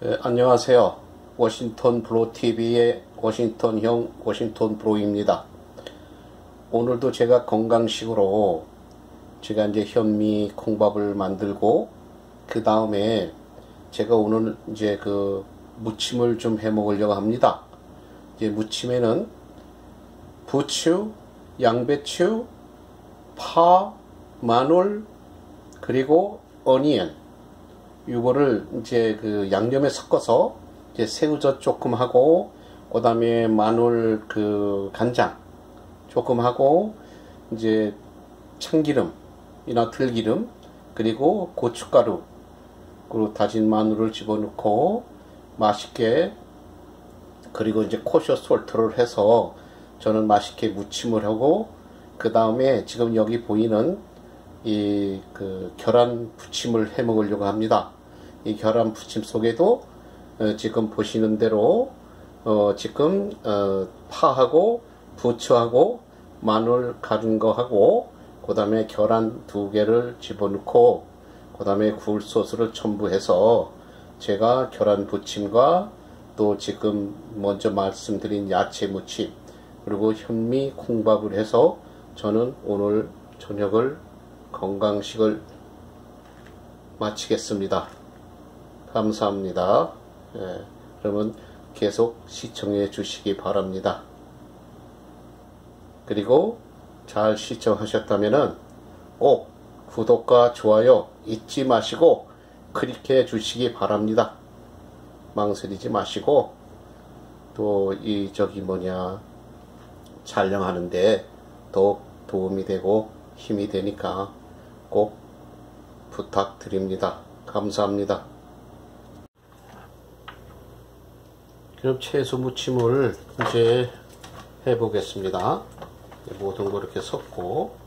안녕하세요. 워싱턴 브로TV의 워싱턴형 워싱턴 브로입니다. 오늘도 제가 건강식으로 제가 이제 현미 콩밥을 만들고, 그 다음에 제가 오늘 이제 그 무침을 좀 해 먹으려고 합니다. 이제 무침에는 부추, 양배추, 파, 마늘, 그리고 어니언, 이거를 이제 그 양념에 섞어서 이제 새우젓 조금 하고, 그 다음에 마늘 그 간장 조금 하고, 이제 참기름이나 들기름, 그리고 고춧가루, 그리고 다진 마늘을 집어넣고 맛있게, 그리고 이제 코셔 솔트를 해서 저는 맛있게 무침을 하고, 그 다음에 지금 여기 보이는 이 그 계란 부침을 해 먹으려고 합니다. 이 계란 부침 속에도 지금 보시는 대로 지금 파하고 부추하고 마늘 가른 거 하고, 그 다음에 계란 2개를 집어넣고, 그 다음에 굴소스를 첨부해서 제가 계란 부침과 또 지금 먼저 말씀드린 야채 무침, 그리고 현미 콩밥을 해서 저는 오늘 저녁을 건강식을 마치겠습니다. 감사합니다. 그러면 계속 시청해 주시기 바랍니다. 그리고 잘 시청하셨다면은 꼭 구독과 좋아요 잊지 마시고 클릭해 주시기 바랍니다. 망설이지 마시고, 또 이 저기 뭐냐 촬영하는데 더욱 도움이 되고 힘이 되니까 꼭 부탁드립니다. 감사합니다. 그럼 채소 무침을 이제 해 보겠습니다. 모든 거 이렇게 섞고,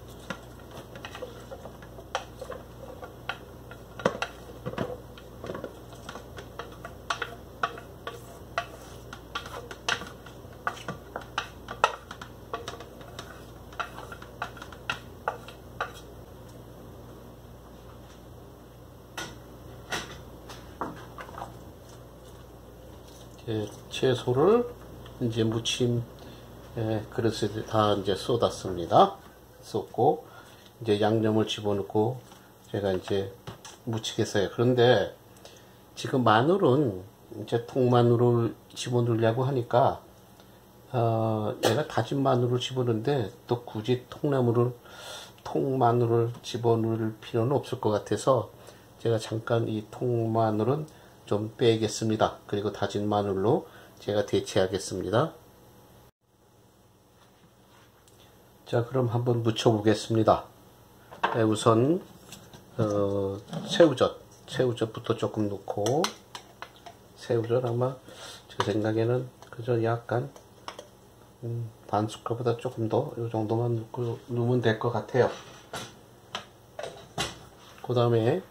채소를 이제 무침 그릇에 다 이제 쏟았습니다. 쏟고 이제 양념을 집어넣고 제가 이제 무치겠어요. 그런데 지금 마늘은 이제 통마늘을 집어넣으려고 하니까 내가 다진 마늘을 집어넣는데 또 굳이 통마늘을 집어넣을 필요는 없을 것 같아서 제가 잠깐 이 통마늘은 좀 빼겠습니다. 그리고 다진 마늘로 제가 대체하겠습니다. 자, 그럼 한번 무쳐 보겠습니다. 우선 새우젓부터 조금 넣고, 새우젓 아마 제 생각에는 그저 약간 반 숟갈보다 조금 더 이 정도만 넣으면 될 것 같아요. 그 다음에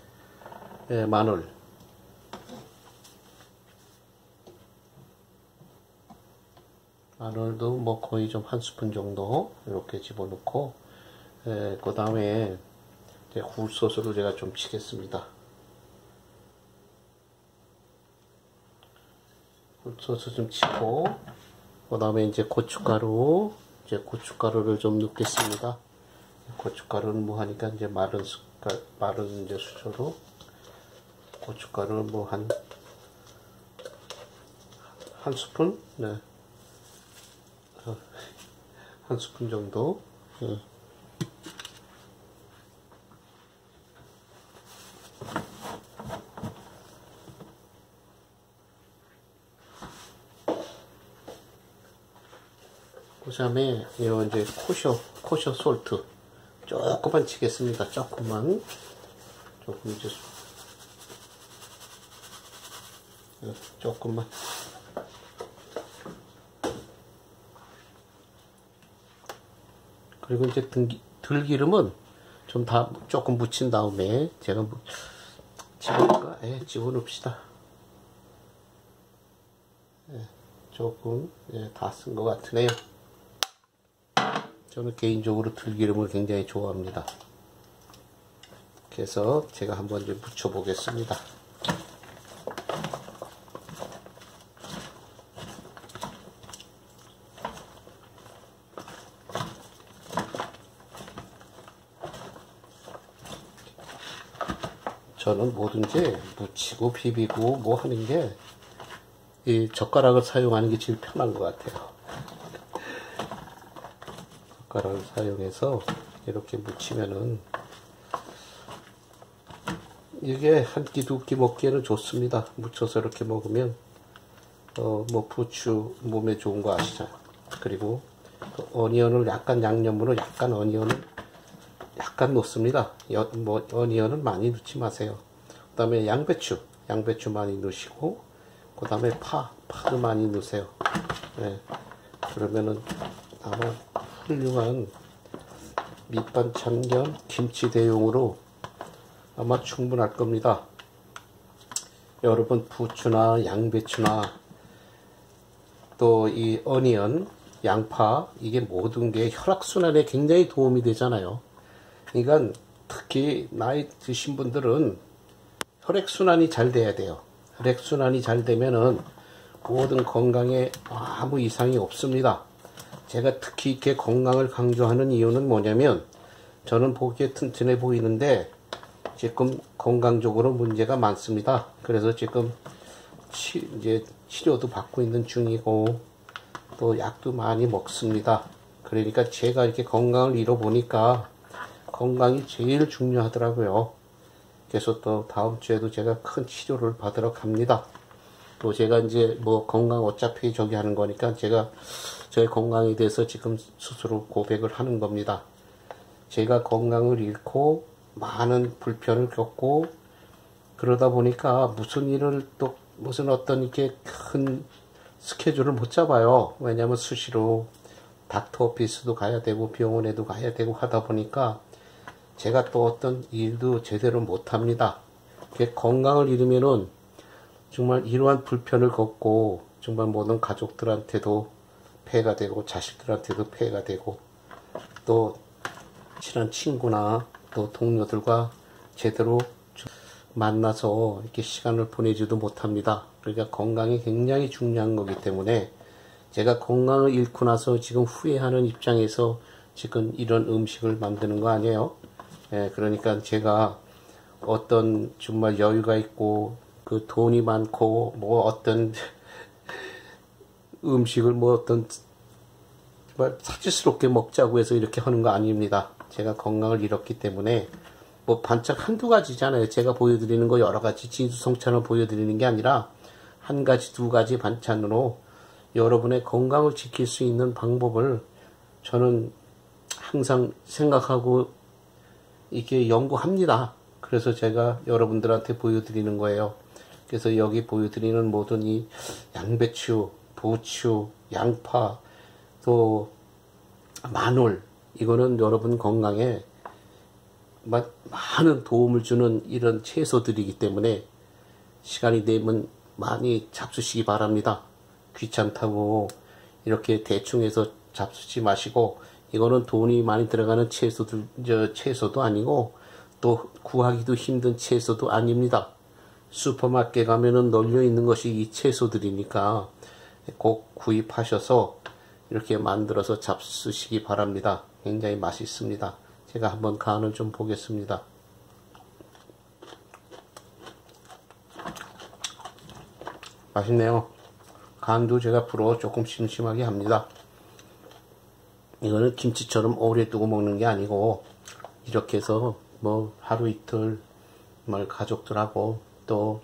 마늘도 뭐 거의 좀 1스푼 정도 이렇게 집어넣고, 그 다음에 굴소스를 제가 좀 치겠습니다. 굴소스 좀 치고, 그 다음에 이제 고춧가루를 좀 넣겠습니다. 고춧가루는 뭐 하니까 이제 마른 이제 수저로 고춧가루를 뭐 한 스푼? 네. 한 스푼 정도. 그 다음에 이제 코셔 솔트 조금만 치겠습니다. 조금 이제 조금만. 그리고 이제 들기름은 좀 다 조금 묻힌 다음에 제가 집어넣을까? 집어넣읍시다. 조금 다 쓴 것 같으네요. 저는 개인적으로 들기름을 굉장히 좋아합니다. 그래서 제가 한번 이제 묻혀 보겠습니다. 저는 뭐든지 묻히고 비비고 뭐 하는 게 이 젓가락을 사용하는 게 제일 편한 것 같아요. 젓가락을 사용해서 이렇게 묻히면은 이게 한 끼 두 끼 먹기에는 좋습니다. 묻혀서 이렇게 먹으면 뭐 부추 몸에 좋은 거 아시잖아요. 그리고 어니언을 약간 양념으로 약간 어니언을 약간 넣습니다. 뭐 어니언은 많이 넣지 마세요. 그 다음에 양배추 많이 넣으시고 그 다음에 파도 많이 넣으세요. 네. 그러면은 아마 훌륭한 밑반찬 겸 김치 대용으로 아마 충분할 겁니다. 여러분 부추나 양배추나 또 이 어니언, 양파 이게 모든 게 혈액순환에 굉장히 도움이 되잖아요. 그러니까 특히 나이 드신 분들은 혈액순환이 잘 돼야 돼요. 혈액순환이 잘 되면은 모든 건강에 아무 이상이 없습니다. 제가 특히 이렇게 건강을 강조하는 이유는 뭐냐면 저는 보기에 튼튼해 보이는데 지금 건강적으로 문제가 많습니다. 그래서 지금 이제 치료도 받고 있는 중이고 또 약도 많이 먹습니다. 그러니까 제가 이렇게 건강을 잃어보니까 건강이 제일 중요하더라고요. 그래서 또 다음 주에도 제가 큰 치료를 받으러 갑니다. 또 제가 이제 뭐 건강 어차피 저기 하는 거니까 제가 저의 건강에 대해서 지금 스스로 고백을 하는 겁니다. 제가 건강을 잃고 많은 불편을 겪고 그러다 보니까 무슨 어떤 이렇게 큰 스케줄을 못 잡아요. 왜냐면 수시로 닥터 오피스도 가야 되고 병원에도 가야 되고 하다 보니까 제가 또 어떤 일도 제대로 못 합니다. 건강을 잃으면은 정말 이러한 불편을 겪고 정말 모든 가족들한테도 폐해가 되고 자식들한테도 폐해가 되고 또 친한 친구나 또 동료들과 제대로 만나서 이렇게 시간을 보내지도 못합니다. 그러니까 건강이 굉장히 중요한 거기 때문에 제가 건강을 잃고 나서 지금 후회하는 입장에서 지금 이런 음식을 만드는 거 아니에요. 예, 그러니까 제가 어떤 정말 여유가 있고 그 돈이 많고 뭐 어떤 음식을 뭐 어떤 정말 사치스럽게 먹자고 해서 이렇게 하는 거 아닙니다. 제가 건강을 잃었기 때문에 뭐 반찬 한두 가지잖아요. 제가 보여드리는 거 여러 가지 진수성찬을 보여드리는 게 아니라 한 가지 두 가지 반찬으로 여러분의 건강을 지킬 수 있는 방법을 저는 항상 생각하고 이렇게 연구합니다. 그래서 제가 여러분들한테 보여드리는 거예요. 그래서 여기 보여드리는 모든 이 양배추, 부추, 양파, 또 마늘 이거는 여러분 건강에 많은 도움을 주는 이런 채소들이기 때문에 시간이 되면 많이 잡수시기 바랍니다. 귀찮다고 이렇게 대충 해서 잡수지 마시고 이거는 돈이 많이 들어가는 채소도 아니고 또 구하기도 힘든 채소도 아닙니다. 슈퍼마켓 가면은 널려 있는 것이 이 채소들이니까 꼭 구입하셔서 이렇게 만들어서 잡수시기 바랍니다. 굉장히 맛있습니다. 제가 한번 간을 좀 보겠습니다. 맛있네요. 간도 제가 불어 조금 심심하게 합니다. 이거는 김치처럼 오래 두고 먹는 게 아니고 이렇게 해서 뭐 하루 이틀 가족들하고 또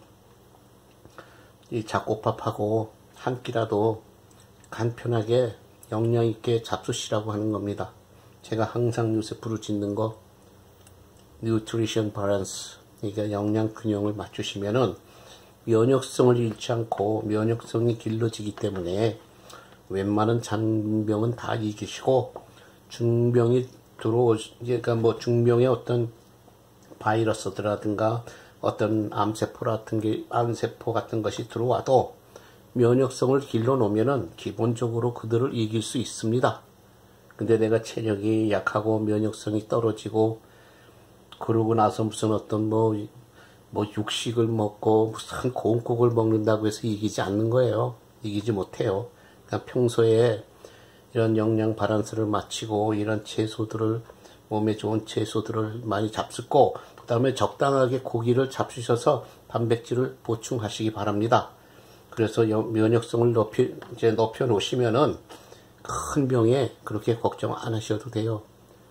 이 잡곡밥하고 한 끼라도 간편하게 영양 있게 잡수시라고 하는 겁니다. 제가 항상 요새 부르짖는 거 뉴트리션 밸런스, 그러니까 영양 균형을 맞추시면은 면역성을 잃지 않고 면역성이 길러지기 때문에 웬만한 잔병은 다 이기시고 중병이 그러니까 뭐 중병의 어떤 바이러스라든가 어떤 암세포 같은 것이 들어와도 면역성을 길러 놓으면은 기본적으로 그들을 이길 수 있습니다. 근데 내가 체력이 약하고 면역성이 떨어지고 그러고 나서 무슨 어떤 뭐 육식을 먹고 무슨 고운국을 먹는다고 해서 이기지 않는 거예요. 이기지 못해요. 그러니까 평소에 이런 영양 밸런스를 맞추고 이런 채소들을 몸에 좋은 채소들을 많이 잡수고 다음에 적당하게 고기를 잡수셔서 단백질을 보충하시기 바랍니다. 그래서 면역성을 높여 놓으시면은 큰 병에 그렇게 걱정 안 하셔도 돼요.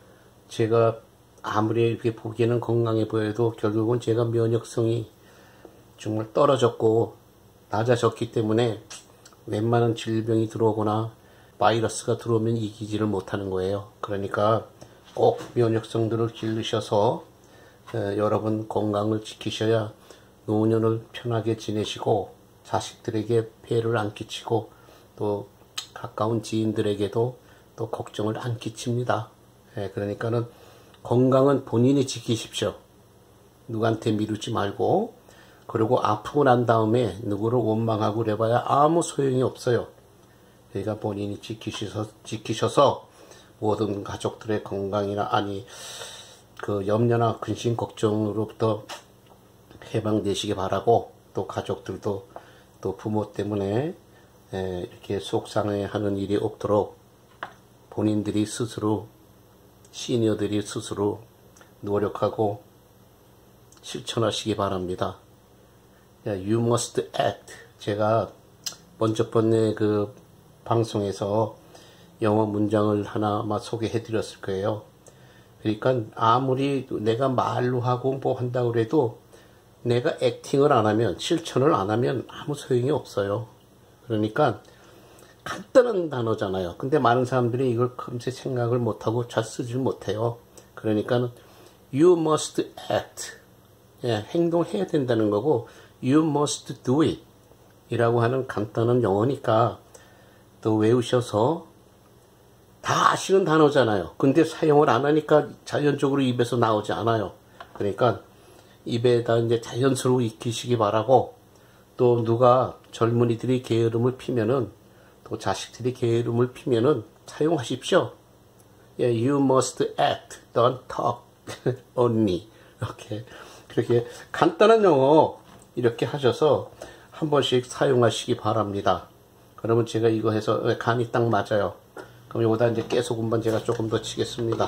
제가 아무리 이렇게 보기에는 건강해 보여도 결국은 제가 면역성이 정말 떨어졌고 낮아졌기 때문에 웬만한 질병이 들어오거나 바이러스가 들어오면 이기지를 못하는 거예요. 그러니까 꼭 면역성들을 기르셔서 여러분 건강을 지키셔야 노년을 편하게 지내시고 자식들에게 폐해를 안 끼치고 또 가까운 지인들에게도 또 걱정을 안 끼칩니다. 그러니까는 건강은 본인이 지키십시오. 누구한테 미루지 말고. 그리고 아프고 난 다음에 누구를 원망하고 그래봐야 아무 소용이 없어요. 그러니까 본인이 지키셔서 모든 가족들의 건강이나 그 염려나 근심 걱정으로부터 해방되시기 바라고, 또 가족들도 또 부모 때문에 이렇게 속상해하는 일이 없도록 본인들이 스스로, 시니어들이 스스로 노력하고 실천하시기 바랍니다. You must act. 제가 먼저 번에 그 방송에서 영어 문장을 하나 아마 소개해 드렸을 거예요. 그러니까 아무리 내가 말로 하고 뭐 한다고 그래도 내가 액팅을 안 하면, 실천을 안 하면 아무 소용이 없어요. 그러니까 간단한 단어잖아요. 근데 많은 사람들이 이걸 금세 생각을 못하고 잘 쓰질 못해요. 그러니까 you must act. 행동해야 된다는 거고, you must do it 이라고 하는 간단한 영어니까 또 외우셔서 다 아시는 단어잖아요. 근데 사용을 안 하니까 자연적으로 입에서 나오지 않아요. 그러니까 입에다 이제 자연스러워 익히시기 바라고, 또 누가 젊은이들이 게으름을 피면은, 또 자식들이 게으름을 피면은 사용하십시오. You must act, don't talk only. 이렇게 그렇게 간단한 영어 이렇게 하셔서 한 번씩 사용하시기 바랍니다. 그러면 제가 이거 해서 간이 딱 맞아요. 그럼 여기다 이제 깨소금만 제가 조금 더 치겠습니다.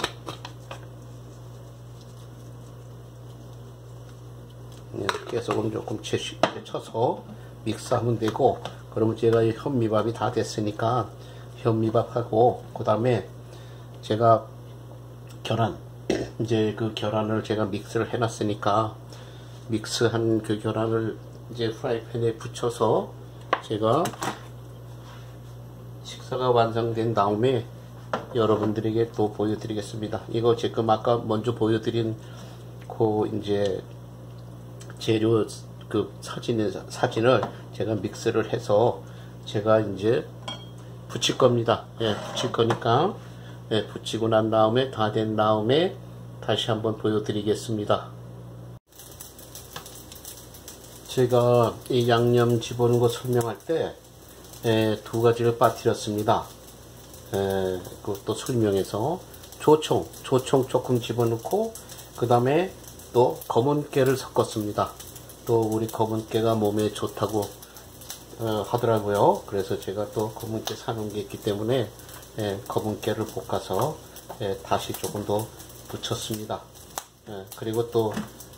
깨소금 조금 쳐서 믹스하면 되고, 그러면 제가 이 현미밥이 다 됐으니까 현미밥하고, 그 다음에 제가 계란, 이제 그 계란을 제가 믹스를 해놨으니까 믹스한 그 계란을 이제 프라이팬에 붙여서 제가 식사가 완성된 다음에 여러분들에게 또 보여드리겠습니다. 이거 지금 아까 먼저 보여드린 그 이제 재료 그 사진을 제가 믹스를 해서 제가 이제 붙일 겁니다. 붙일 거니까 붙이고 난 다음에 다 된 다음에 다시 한번 보여드리겠습니다. 제가 이 양념 집어넣은 거 설명할 때 두 가지를 빠뜨렸습니다. 그것도 설명해서 조청 조금 집어넣고, 그 다음에 또 검은 깨를 섞었습니다. 또 우리 검은 깨가 몸에 좋다고 하더라고요. 그래서 제가 또 검은 깨 사놓은 게 있기 때문에 검은 깨를 볶아서 다시 조금 더 붙였습니다. 그리고 또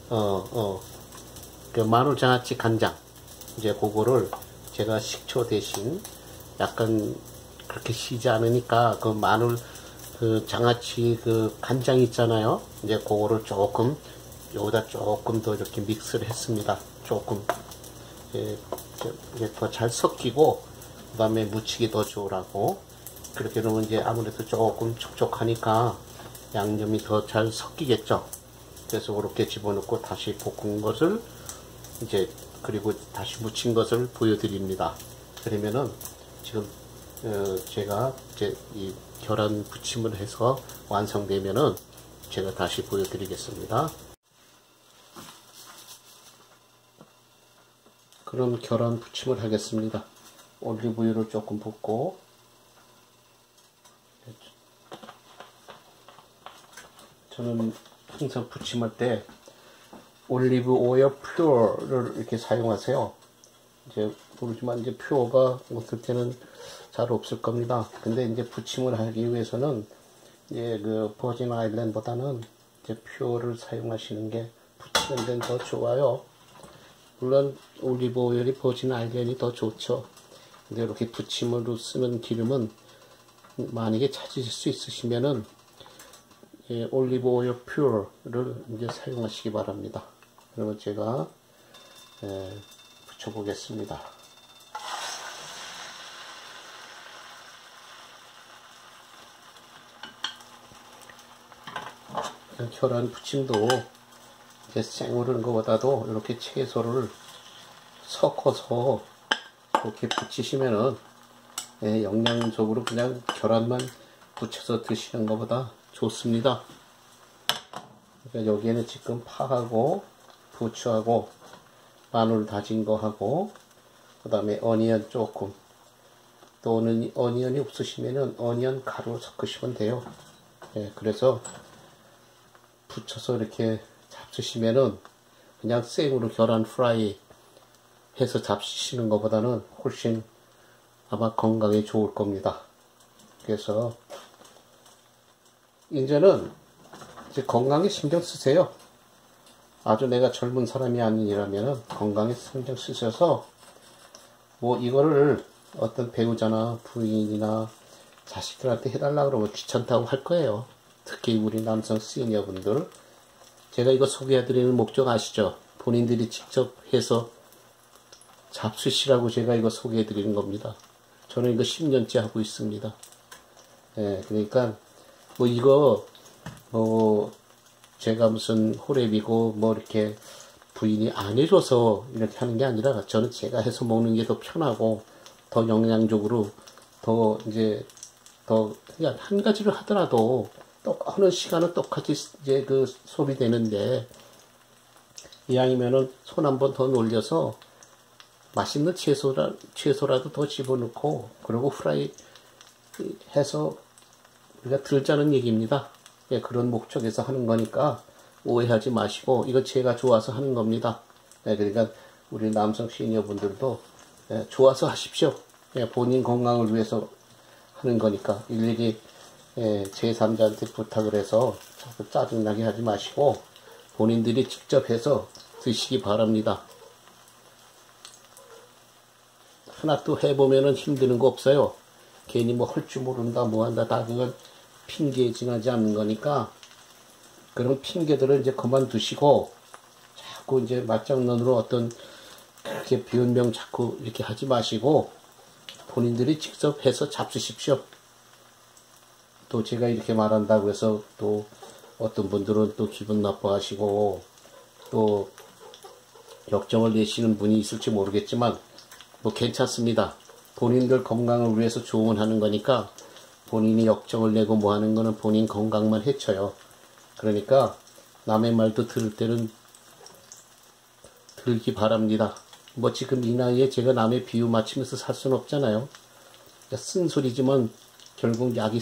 그 마늘 장아찌 간장, 이제 그거를 제가 식초 대신 약간 그렇게 시지 않으니까 그 마늘 그 장아찌 그 간장 있잖아요. 이제 그거를 조금 여기다 조금 더 이렇게 믹스를 했습니다. 조금 더 잘 섞이고, 그 다음에 무치기 더 좋으라고. 그렇게 놓으면 이제 아무래도 조금 촉촉하니까 양념이 더 잘 섞이겠죠. 그래서 그렇게 집어넣고 다시 볶은 것을 이제, 그리고 다시 무친 것을 보여드립니다. 그러면은 지금 제가 이제 이 계란 부침을 해서 완성되면은 제가 다시 보여드리겠습니다. 그럼 계란 부침을 하겠습니다. 올리브유를 조금 붓고, 저는 항상 부침할 때 올리브 오일 퓨어를 이렇게 사용하세요. 이제 모르지만 이제 퓨어가 어떨 때는 잘 없을 겁니다. 근데 이제 부침을 하기 위해서는 이제 그 버진 아일랜드보다는 이제 퓨어를 사용하시는 게 쓰는 데는 더 좋아요. 물론 올리브 오일이 버진 알겐이 더 좋죠. 근데 이렇게 부침으로 쓰는 기름은 만약에 찾으실 수 있으시면은 올리브 오일 퓨어를 이제 사용하시기 바랍니다. 그러면 제가 붙여 보겠습니다. 계란 부침도 이제 생으로 하는 것보다도 이렇게 채소를 섞어서 이렇게 부치시면은 영양적으로 그냥 계란만 부쳐서 드시는 것보다 좋습니다. 그러니까 여기에는 지금 파하고 부추하고 마늘 다진 거 하고 그 다음에 어니언 조금, 또는 어니언이 없으시면은 어니언 가루 섞으시면 돼요. 그래서 부쳐서 이렇게 잡수시면은 그냥 생으로 계란 프라이 해서 잡수시는 것보다는 훨씬 아마 건강에 좋을 겁니다. 그래서 이제는 이제 건강에 신경 쓰세요. 아주 내가 젊은 사람이 아니라면 건강에 신경 쓰셔서 뭐 이거를 어떤 배우자나 부인이나 자식들한테 해달라 그러면 귀찮다고 할 거예요. 특히 우리 남성 시니어분들, 제가 이거 소개해드리는 목적 아시죠? 본인들이 직접 해서 잡수시라고 제가 이거 소개해드리는 겁니다. 저는 이거 10년째 하고 있습니다. 그러니까 뭐 이거 제가 무슨 호랩이고 뭐 이렇게 부인이 안 해줘서 이렇게 하는 게 아니라, 저는 제가 해서 먹는 게 더 편하고 더 영양적으로 더 이제 더 그냥 한 가지를 하더라도 하는 시간은 똑같이 이제 그 소비되는데, 이왕이면은 손 한 번 더 놀려서 맛있는 채소라도 더 집어넣고 그리고 프라이 해서 우리가 들자는 얘기입니다. 그런 목적에서 하는 거니까 오해하지 마시고, 이거 제가 좋아서 하는 겁니다. 그러니까 우리 남성 시니어분들도 좋아서 하십시오. 본인 건강을 위해서 하는 거니까 일일이 제3자한테 부탁을 해서 자꾸 짜증나게 하지 마시고 본인들이 직접 해서 드시기 바랍니다. 하나 또 해보면은 힘드는 거 없어요. 괜히 뭐 할 줄 모른다 뭐 한다, 다 그건 핑계에 지나지 않는 거니까 그런 핑계들을 이제 그만두시고 자꾸 이제 맞장난으로 어떤 그렇게 변명 자꾸 이렇게 하지 마시고 본인들이 직접 해서 잡수십시오. 또 제가 이렇게 말한다고 해서 또 어떤 분들은 또 기분 나빠하시고 또 역정을 내시는 분이 있을지 모르겠지만 뭐 괜찮습니다. 본인들 건강을 위해서 조언하는 거니까 본인이 역정을 내고 뭐 하는 거는 본인 건강만 해쳐요. 그러니까 남의 말도 들을 때는 들기 바랍니다. 뭐 지금 이 나이에 제가 남의 비유 맞추면서 살 수는 없잖아요. 쓴소리지만 결국 약이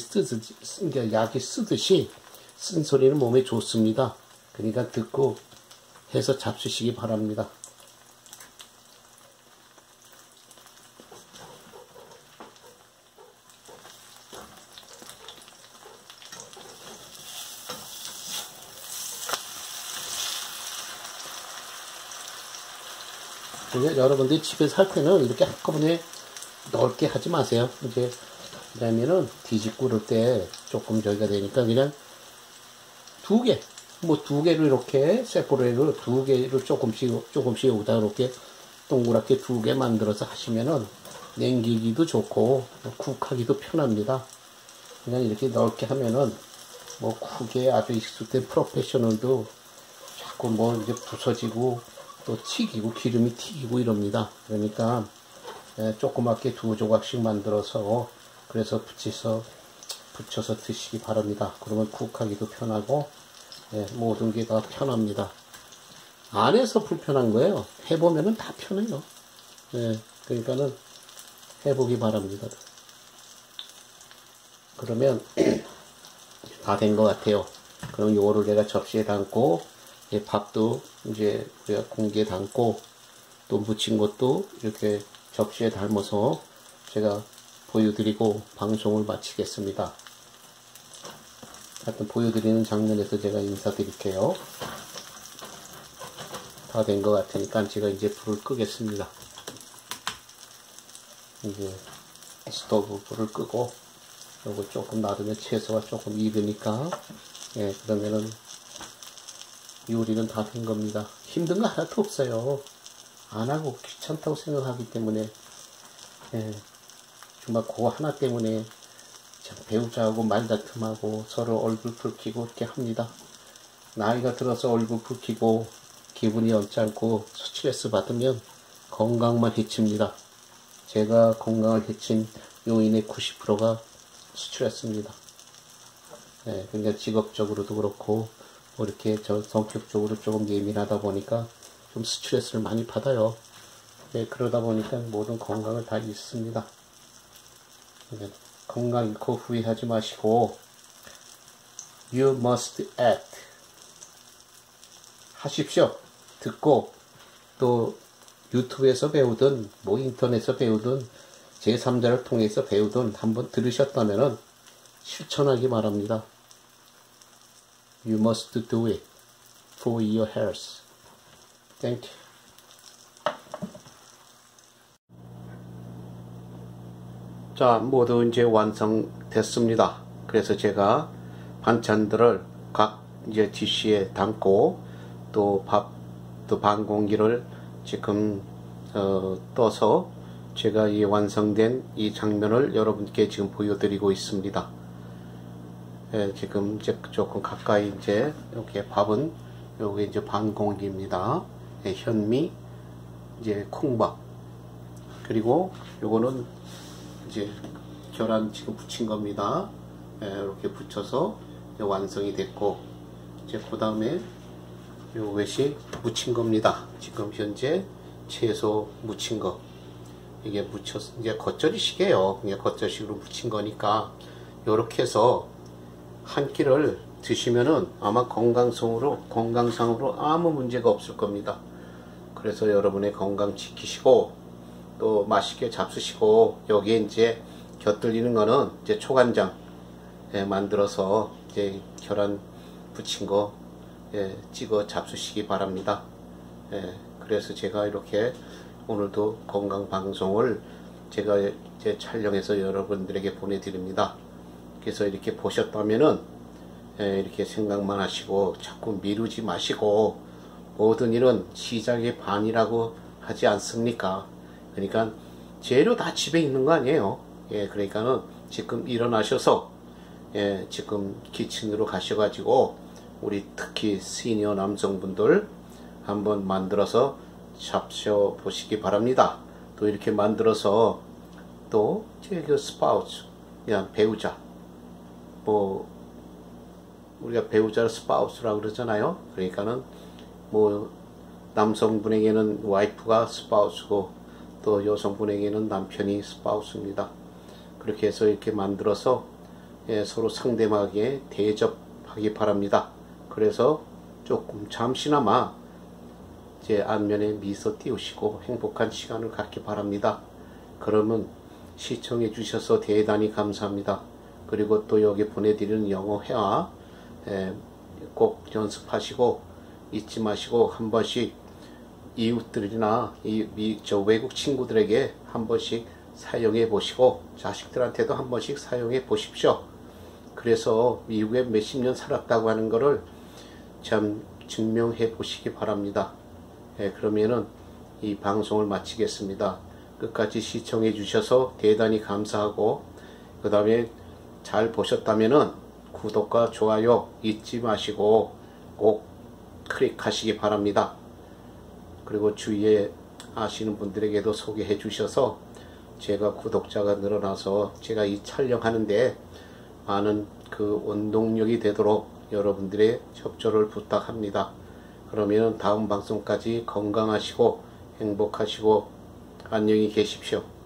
쓰듯이 쓴소리는 몸에 좋습니다. 그러니까 듣고 해서 잡수시기 바랍니다. 여러분들이 집에서 할 때는 이렇게 한꺼번에 넓게 하지 마세요. 이제 그러면은 뒤집고 그럴 때 조금 저기가 되니까 그냥 두 개를 이렇게 세포레이를 두 개를 조금씩 여기다 이렇게 동그랗게 두 개 만들어서 하시면은 냉기기도 좋고 쿡하기도 편합니다. 그냥 이렇게 넓게 하면은 뭐 쿡에 아주 익숙된 프로페셔널도 자꾸 뭐 이제 부서지고 또 튀기고 기름이 튀기고 이럽니다. 그러니까 조그맣게 두 조각씩 만들어서 그래서 붙여서 드시기 바랍니다. 그러면 쿡하기도 편하고 모든 게 다 편합니다. 안 해서 불편한 거예요. 해보면은 다 편해요. 그러니까는 해보기 바랍니다. 그러면 다 된 것 같아요. 그럼 요거를 내가 접시에 담고 밥도 이제 우리가 공기에 담고 또 무친 것도 이렇게 접시에 담아서 제가 보여드리고 방송을 마치겠습니다. 하여튼 보여드리는 장면에서 제가 인사드릴게요. 다 된 것 같으니까 제가 이제 불을 끄겠습니다. 이제 스토브 불을 끄고, 요거 조금 놔두면 채소가 조금 익으니까, 예, 그러면은 요리는 다 된 겁니다. 힘든 거 하나도 없어요. 안 하고 귀찮다고 생각하기 때문에, 예, 정말 그거 하나 때문에 참 배우자하고 말다툼하고 서로 얼굴 붉히고 이렇게 합니다. 나이가 들어서 얼굴 붉히고 기분이 언짢고 스트레스 받으면 건강만 해칩니다. 제가 건강을 해친 요인의 90%가 스트레스입니다. 네, 그러니까 직업적으로도 그렇고 뭐 이렇게 저 성격적으로 조금 예민하다 보니까 좀 스트레스를 많이 받아요. 네, 그러다 보니까 모든 건강을 다 잃습니다. 네, 건강 잃고 후회하지 마시고 You must act 하십시오. 듣고 또 유튜브에서 배우든 뭐 인터넷에서 배우든 제3자를 통해서 배우든 한번 들으셨다면 실천하기 바랍니다. You must do it for your health. Thank you. 자, 모두 이제 완성됐습니다. 그래서 제가 반찬들을 각 이제 디시에 담고 또 반 공기를 지금 떠서 제가 이 완성된 이 장면을 여러분께 지금 보여드리고 있습니다. 예, 지금 이제 조금 가까이 이제 이렇게 밥은 요게 이제 반 공기입니다. 예, 현미, 이제 콩밥, 그리고 요거는 이제 계란 지금 부친 겁니다. 예, 이렇게 붙여서 이제 완성이 됐고, 이제 그 다음에 요것이 무친 겁니다. 지금 현재 채소 무친 거. 이게 무쳐서 이제 겉절이식이에요. 이게 겉절식으로 무친 거니까 요렇게 해서 한 끼를 드시면은 아마 건강상으로 아무 문제가 없을 겁니다. 그래서 여러분의 건강 지키시고 또 맛있게 잡수시고, 여기에 이제 곁들이는 거는 이제 초간장 만들어서 이제 계란 부친 거 찍어 잡수시기 바랍니다. 그래서 제가 이렇게 오늘도 건강 방송을 제가 이제 촬영해서 여러분들에게 보내드립니다. 그래서 이렇게 보셨다면은 이렇게 생각만 하시고 자꾸 미루지 마시고, 모든 일은 시작의 반이라고 하지 않습니까? 그러니까 재료 다 집에 있는 거 아니에요. 예, 그러니까는 지금 일어나셔서 지금 키친으로 가셔가지고 우리 특히 시니어 남성분들 한번 만들어서 잡숴 보시기 바랍니다. 또 이렇게 만들어서 또 제 그 스파우스, 그냥 배우자, 뭐 우리가 배우자를 스파우스라고 그러잖아요. 그러니까는 뭐 남성분에게는 와이프가 스파우스고 또 여성분에게는 남편이 스파우스입니다. 그렇게 해서 이렇게 만들어서 서로 상대방에게 대접하기 바랍니다. 그래서 조금 잠시나마 제 안면에 미소 띄우시고 행복한 시간을 갖기 바랍니다. 그러면 시청해 주셔서 대단히 감사합니다. 그리고 또 여기 보내드리는 영어 회화 꼭 연습하시고 잊지 마시고 한 번씩 이웃들이나 저 외국 친구들에게 한 번씩 사용해 보시고 자식들한테도 한 번씩 사용해 보십시오. 그래서 미국에 몇십 년 살았다고 하는 거를 참 증명해 보시기 바랍니다. 그러면은 이 방송을 마치겠습니다. 끝까지 시청해 주셔서 대단히 감사하고, 그 다음에 잘 보셨다면은 구독과 좋아요 잊지 마시고 꼭 클릭하시기 바랍니다. 그리고 주위에 아시는 분들에게도 소개해 주셔서 제가 구독자가 늘어나서 제가 이 촬영하는데 많은 그 원동력이 되도록 여러분들의 협조를 부탁합니다. 그러면 다음 방송까지 건강하시고 행복하시고 안녕히 계십시오.